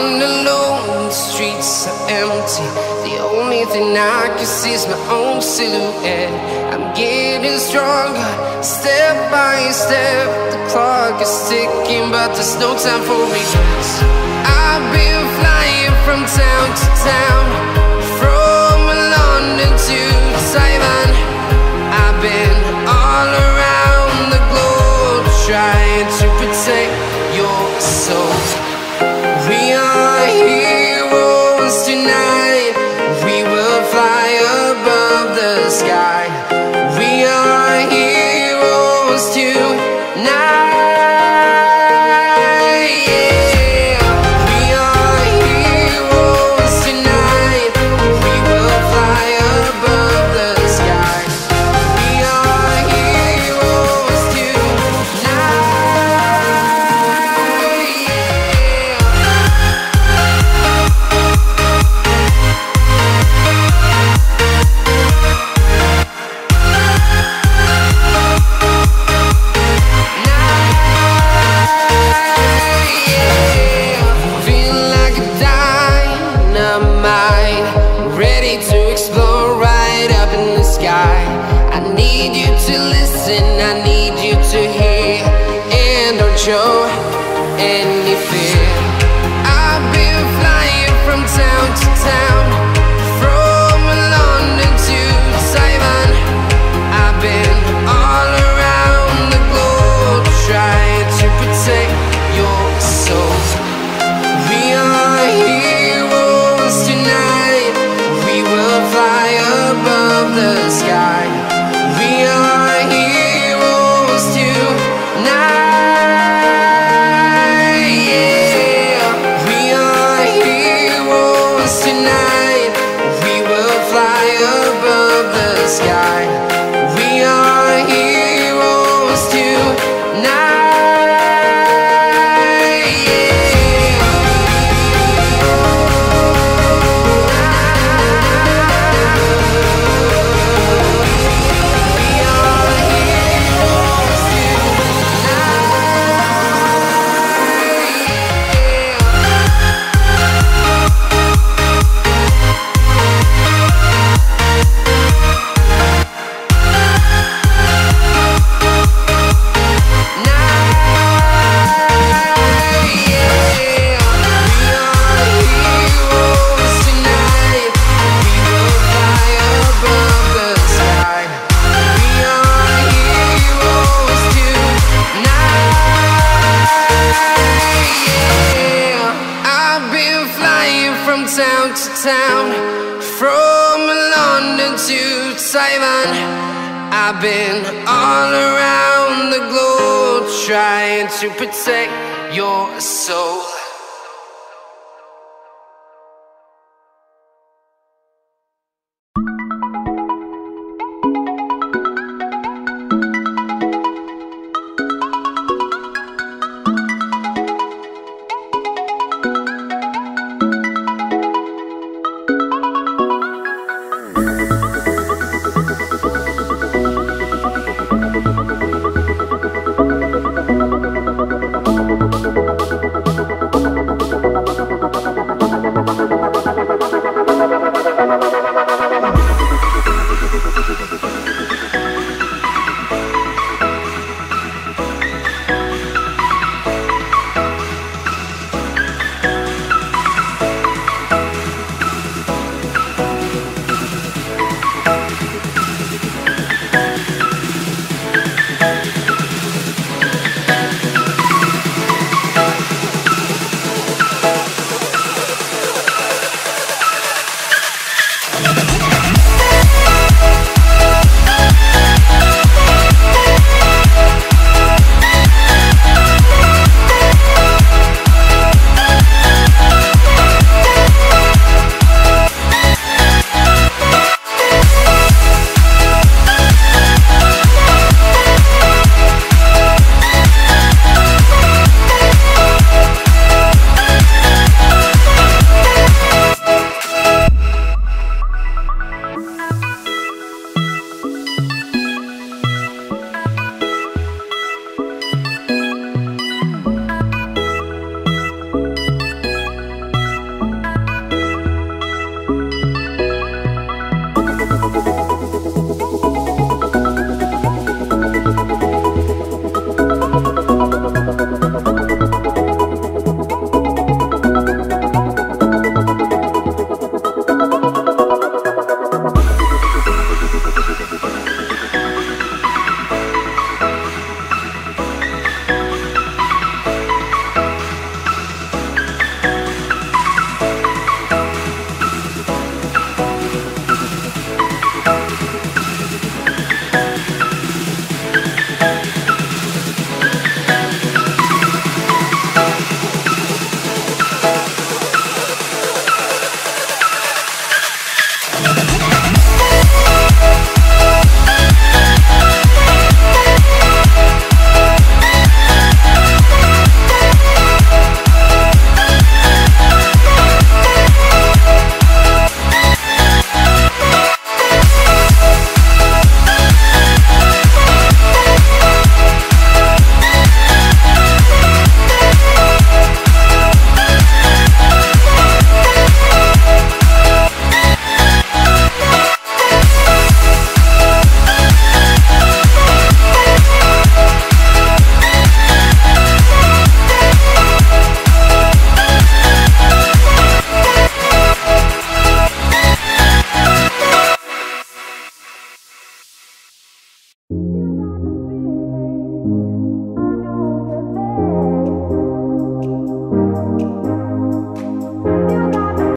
walking alone, the streets are empty. The only thing I can see is my own silhouette. I'm getting stronger, step by step. The clock is ticking, but there's no time for regrets. I've been flying from town to town, from London to Taiwan. I've been all around the globe, trying to protect your soul. We are heroes tonight. We will fly above the sky. We are heroes tonight. Yeah. We are heroes tonight. We will fly above the sky. We are heroes tonight. Ready to explore right up in the sky. I need you to listen, I need you to hear, and don't show any fear. I've been flying from town to town, from London to Taiwan. I've been all around the globe, trying to protect your soul. We are heroes tonight. We will fly above the sky. We are heroes tonight. Yeah. We are heroes tonight. We will fly above the sky. We are heroes tonight. Town to town, from London to Taiwan. I've been all around the globe, trying to protect your soul.